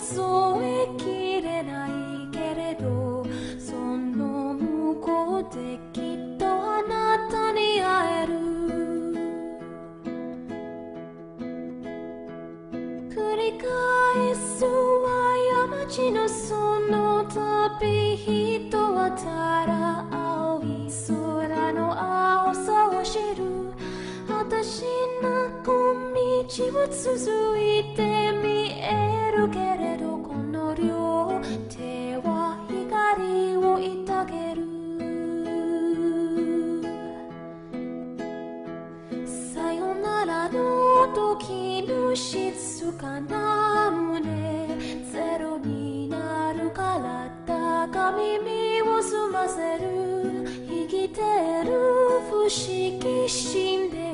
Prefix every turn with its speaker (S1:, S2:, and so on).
S1: 数えきれないけれど、その向こうできっとあなたに会える。繰り返すは山地のその旅、人はただ青い空の青さを知る。果てしなく道は続いて見えるけれど、この両手は光をいたげる。さよならの時の静かな胸、ゼロになる体が耳を澄ませる。生きてる不思議死んで